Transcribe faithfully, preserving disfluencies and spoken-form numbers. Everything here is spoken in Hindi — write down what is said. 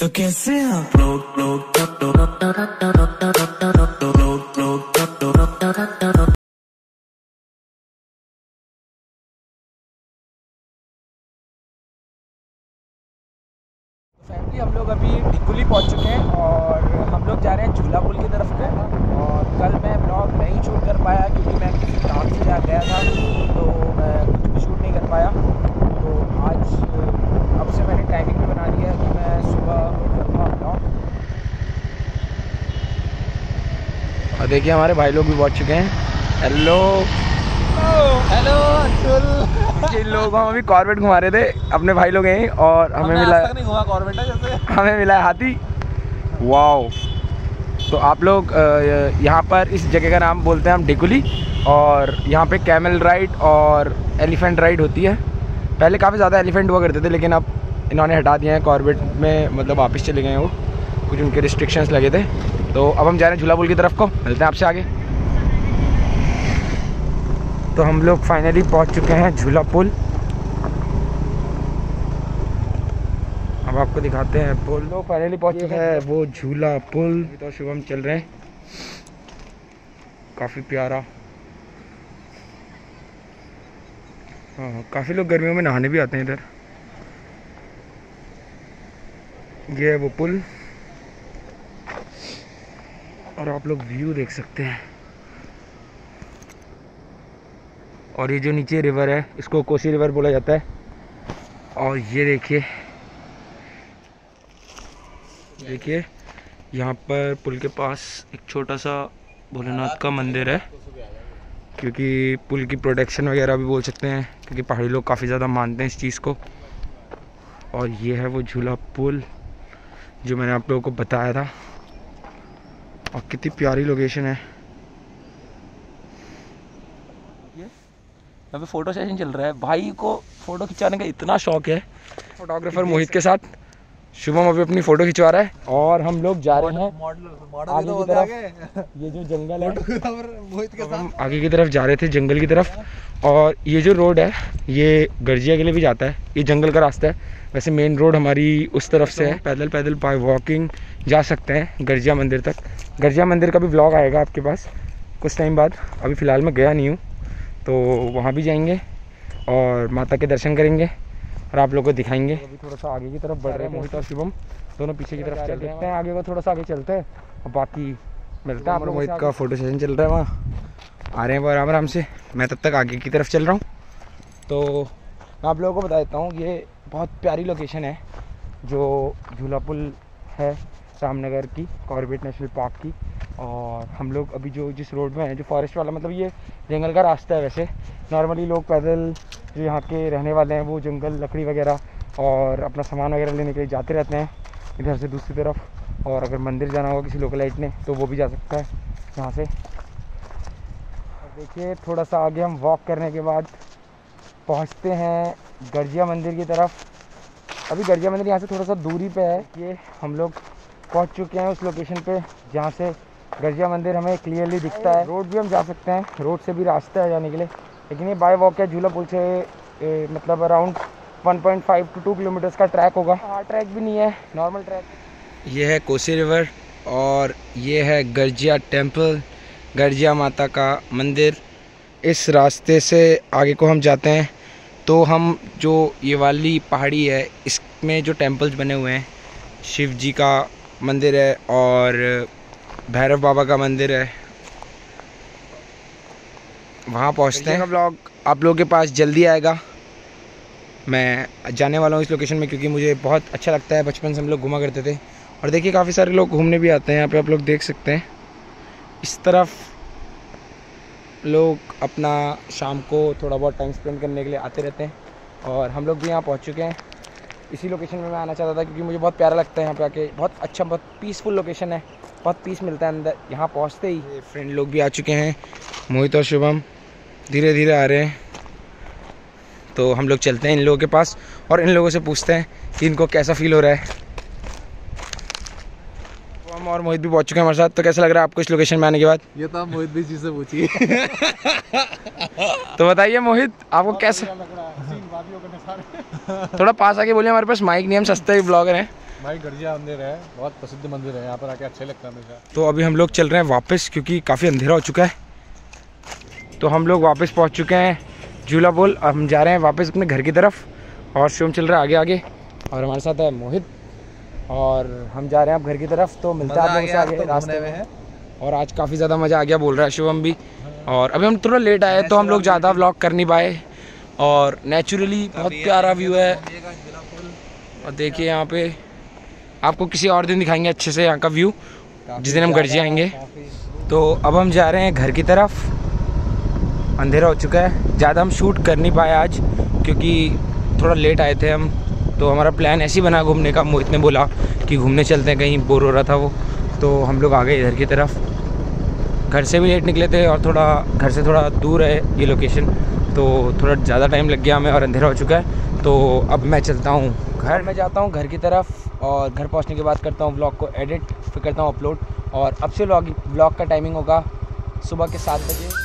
तो कैसे आप लोग लोग फैमिली हम लोग अभी ढिकुली पहुंच चुके हैं और हम लोग जा रहे हैं झूला पुल की तरफ गए था। और कल मैं ब्लॉग नहीं शूट कर पाया क्योंकि मैं किसी काम से जा गया था, तो मैं कुछ भी शूट नहीं कर पाया। तो आज अब से मैंने टाइमिंग भी बना लिया है कि मैं सुबह करूँगा ब्लॉग। और देखिए हमारे भाई लोग भी पहुँच चुके हैं। Hello hello Ankul. इन लोगों को हम अभी कॉर्बेट घुमा रहे थे, अपने भाई लोग हैं और हमें मिला आज तक नहीं घुमा कॉर्बेट है जैसे हमें मिला है हाथी। वाओ। तो आप लोग यहाँ पर इस जगह का नाम बोलते हैं हम ढिकुली, और यहाँ पे कैमल राइड और एलिफेंट राइड होती है। पहले काफ़ी ज़्यादा एलिफेंट हुआ करते थे, लेकिन अब इन्होंने हटा दिया है। कॉर्बेट में मतलब वापस चले गए हैं वो, कुछ उनके रिस्ट्रिक्शंस लगे थे। तो अब हम जा रहे हैं झूला पुल की तरफ को, मिलते हैं आपसे आगे। तो हम लोग फाइनली पहुंच चुके हैं झूला पुल। अब आपको दिखाते हैं पुल। लोग फाइनली पहुंच चुके हैं वो झूला पुल। तो शुभम चल रहे हैं, काफ़ी प्यारा। हाँ, काफ़ी लोग गर्मियों में नहाने भी आते हैं इधर। ये है वो पुल और आप लोग व्यू देख सकते हैं। और ये जो नीचे रिवर है इसको कोसी रिवर बोला जाता है। और ये देखिए देखिए यहाँ पर पुल के पास एक छोटा सा भोलेनाथ का मंदिर है, क्योंकि पुल की प्रोटेक्शन वगैरह भी बोल सकते हैं, क्योंकि पहाड़ी लोग काफ़ी ज़्यादा मानते हैं इस चीज़ को। और ये है वो झूला पुल जो मैंने आप लोगों को बताया था, और कितनी प्यारी लोकेशन है। यहाँ पे फोटो सेशन चल रहा है। भाई को फोटो खिंचाने का इतना शौक है। फोटोग्राफर मोहित के साथ शुभम अभी अपनी फोटो खिंचवा रहा है, और हम लोग जा रहे हैं आगे की तरफ। ये जो जंगल है, मोहित के साथ आगे की तरफ जा रहे थे जंगल की तरफ। और ये जो रोड है ये गर्जिया के लिए भी जाता है, ये जंगल का रास्ता है। वैसे मेन रोड हमारी उस तरफ से है, पैदल पैदल बाय वॉकिंग जा सकते हैं गर्जिया मंदिर तक। गर्जिया मंदिर का भी ब्लॉग आएगा आपके पास कुछ टाइम बाद। अभी फ़िलहाल मैं गया नहीं हूँ, तो वहाँ भी जाएंगे और माता के दर्शन करेंगे और आप लोगों को दिखाएंगे। अभी थोड़ा सा आगे की तरफ बढ़ रहे हैं मोहित और शुभम, दोनों पीछे की तरफ चल देखते हैं आगे को, थोड़ा सा आगे चलते हैं और बाकी मिलते हैं। आप लोग मोहित का फोटो सेशन चल रहा है, वहाँ आ रहे हैं वो आराम आराम से। मैं तब तक आगे की तरफ चल रहा हूँ। तो मैं आप लोगों को बता देता हूँ, ये बहुत प्यारी लोकेशन है जो झूला पुल है रामनगर की, कॉर्बेट नेशनल पार्क की। और हम लोग अभी जो जिस रोड में हैं, जो फॉरेस्ट वाला, मतलब ये जंगल का रास्ता है। वैसे नॉर्मली लोग पैदल जो यहाँ के रहने वाले हैं वो जंगल लकड़ी वगैरह और अपना सामान वगैरह लेने के लिए जाते रहते हैं इधर से दूसरी तरफ। और अगर मंदिर जाना होगा किसी लोकलाइट ने तो वो भी जा सकता है यहाँ से। और देखिए थोड़ा सा आगे हम वॉक करने के बाद पहुँचते हैं गर्जिया मंदिर की तरफ। अभी गर्जिया मंदिर यहाँ से थोड़ा सा दूरी पे है। ये हम लोग पहुँच चुके हैं उस लोकेशन पे जहाँ से गर्जिया मंदिर हमें क्लियरली दिखता है। रोड भी हम जा सकते हैं, रोड से भी रास्ता है जाने के लिए, लेकिन ये बाय वॉक है। झूला पुल से ए, मतलब around one point five two two kilometres का ट्रैक होगा। हार्ड ट्रैक भी नहीं है, नॉर्मल ट्रैक। ये है कोसी रिवर और ये है गर्जिया टेम्पल, गर्जिया माता का मंदिर। इस रास्ते से आगे को हम जाते हैं तो हम जो ये वाली पहाड़ी है इसमें जो टेम्पल्स बने हुए हैं, शिव जी का मंदिर है और भैरव बाबा का मंदिर है, वहाँ पहुँचते हैं। ब्लॉग आप लोगों के पास जल्दी आएगा। मैं जाने वाला हूँ इस लोकेशन में क्योंकि मुझे बहुत अच्छा लगता है। बचपन से हम लोग घूमा करते थे। और देखिए काफ़ी सारे लोग घूमने भी आते हैं यहाँ पे, आप लोग देख सकते हैं। इस तरफ लोग अपना शाम को थोड़ा बहुत टाइम स्पेंड करने के लिए आते रहते हैं, और हम लोग भी यहाँ पहुँच चुके हैं। इसी लोकेशन में मैं आना चाहता था क्योंकि मुझे बहुत प्यारा लगता है यहाँ पे आके। बहुत अच्छा, बहुत पीसफुल लोकेशन है, बहुत पीस मिलता है अंदर यहाँ पहुँचते ही। फ्रेंड लोग भी आ चुके हैं, मोहित और शुभम धीरे धीरे आ रहे हैं। तो हम लोग चलते हैं इन लोगों के पास और इन लोगों से पूछते हैं कि इनको कैसा फील हो रहा है। तो हम और मोहित भी पहुँच चुके हैं हमारे साथ। तो कैसा लग रहा है आपको इस लोकेशन में आने के बाद? ये तो आप मोहित भी जी से पूछिए। तो बताइए मोहित, आपको कैसा? थोड़ा पास आके बोलिए, हमारे पास माइक नहीं, हम सस्ते ब्लॉगर हैं। भाई गर्जिया मंदिर है, बहुत प्रसिद्ध मंदिर है, यहाँ पर आके अच्छे लगता है हमेशा। तो अभी हम लोग चल रहे हैं वापस क्योंकि काफ़ी अंधेरा हो चुका है। तो हम लोग वापस पहुँच चुके हैं झूला पोल। हम जा रहे हैं वापस अपने घर की तरफ और शिवम चल रहा है आगे आगे और हमारे साथ है मोहित और हम जा रहे हैं अब घर की तरफ। तो मिलता है आप लोगों से आगे रास्ते में। और आज काफ़ी ज़्यादा मज़ा आ गया बोल रहा है शिवम भी। और अभी हम थोड़ा लेट आए तो हम लोग ज़्यादा व्लॉग कर नहीं पाए और नेचुरली बहुत प्यारा व्यू है। और देखिए यहाँ पे आपको किसी और दिन दिखाएंगे अच्छे से यहाँ का व्यू जिस दिन हम गर्जिया आएंगे। तो अब हम जा रहे हैं घर की तरफ। अंधेरा हो चुका है, ज़्यादा हम शूट कर नहीं पाए आज क्योंकि थोड़ा लेट आए थे हम। तो हमारा प्लान ऐसे ही बना घूमने का। मोहित ने बोला कि घूमने चलते हैं, कहीं बोर हो रहा था वो, तो हम लोग आ गए इधर की तरफ। घर से भी लेट निकले थे और थोड़ा घर से थोड़ा दूर है ये लोकेशन, तो थोड़ा ज़्यादा टाइम लग गया हमें और अंधेरा हो चुका है। तो अब मैं चलता हूँ घर में, जाता हूँ घर की तरफ और घर पहुँचने के बाद करता हूँ व्लॉग को एडिट, फिर करता हूँ अपलोड। और अब से व्लॉग व्लॉग का टाइमिंग होगा सुबह के सात बजे।